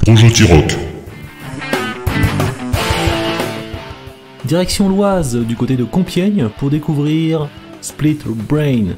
Projo T-Rock. Direction l'Oise, du côté de Compiègne, pour découvrir Split Brain.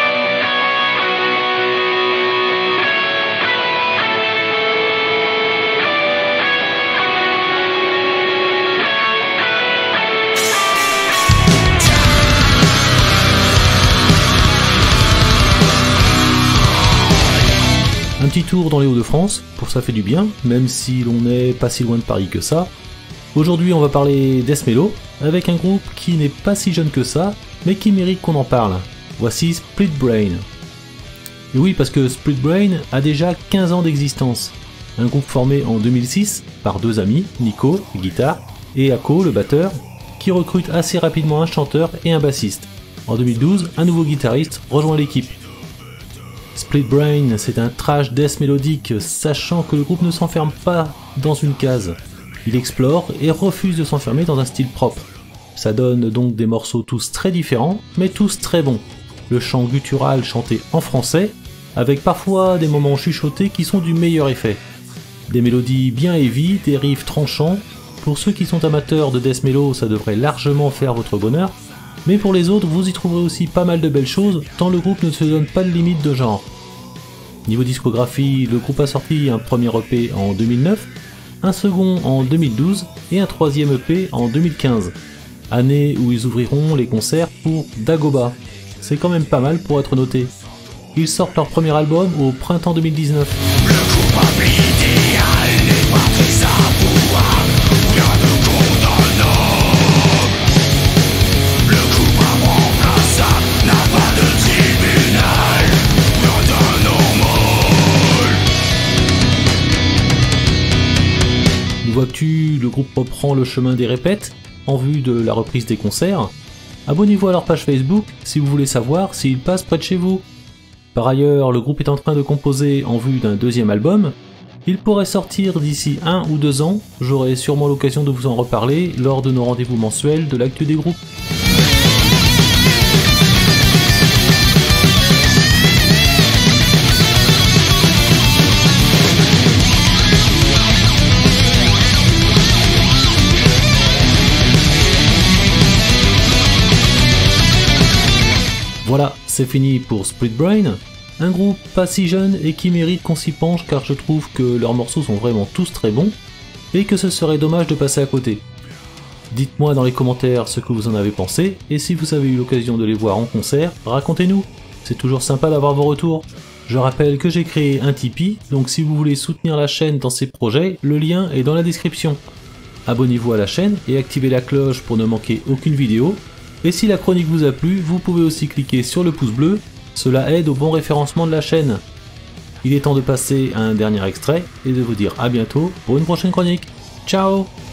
Un petit tour dans les Hauts-de-France, pour ça fait du bien, même si l'on n'est pas si loin de Paris que ça. Aujourd'hui on va parler Death Mellow, avec un groupe qui n'est pas si jeune que ça, mais qui mérite qu'on en parle. Voici Split Brain. Et oui, parce que Split Brain a déjà 15 ans d'existence. Un groupe formé en 2006 par deux amis, Nico, guitare, et Ako, le batteur, qui recrute assez rapidement un chanteur et un bassiste. En 2012, un nouveau guitariste rejoint l'équipe. Split Brain, c'est un thrash death mélodique, sachant que le groupe ne s'enferme pas dans une case. Il explore et refuse de s'enfermer dans un style propre. Ça donne donc des morceaux tous très différents, mais tous très bons. Le chant guttural chanté en français, avec parfois des moments chuchotés qui sont du meilleur effet. Des mélodies bien heavy, des riffs tranchants. Pour ceux qui sont amateurs de death mellow, ça devrait largement faire votre bonheur. Mais pour les autres, vous y trouverez aussi pas mal de belles choses, tant le groupe ne se donne pas de limite de genre. Niveau discographie, le groupe a sorti un premier EP en 2009, un second en 2012 et un troisième EP en 2015. Année où ils ouvriront les concerts pour Dagoba. C'est quand même pas mal pour être noté. Ils sortent leur premier album au printemps 2019. Niveau actu, le groupe reprend le chemin des répètes en vue de la reprise des concerts. Abonnez-vous à leur page Facebook si vous voulez savoir s'ils passent près de chez vous. Par ailleurs, le groupe est en train de composer en vue d'un deuxième album. Il pourrait sortir d'ici 1 ou 2 ans, j'aurai sûrement l'occasion de vous en reparler lors de nos rendez-vous mensuels de l'actu des groupes. Voilà, c'est fini pour Split Brain, un groupe pas si jeune et qui mérite qu'on s'y penche car je trouve que leurs morceaux sont vraiment tous très bons et que ce serait dommage de passer à côté. Dites-moi dans les commentaires ce que vous en avez pensé et si vous avez eu l'occasion de les voir en concert, racontez-nous, c'est toujours sympa d'avoir vos retours. Je rappelle que j'ai créé un Tipeee, donc si vous voulez soutenir la chaîne dans ses projets, le lien est dans la description. Abonnez-vous à la chaîne et activez la cloche pour ne manquer aucune vidéo. Et si la chronique vous a plu, vous pouvez aussi cliquer sur le pouce bleu, cela aide au bon référencement de la chaîne. Il est temps de passer à un dernier extrait et de vous dire à bientôt pour une prochaine chronique. Ciao!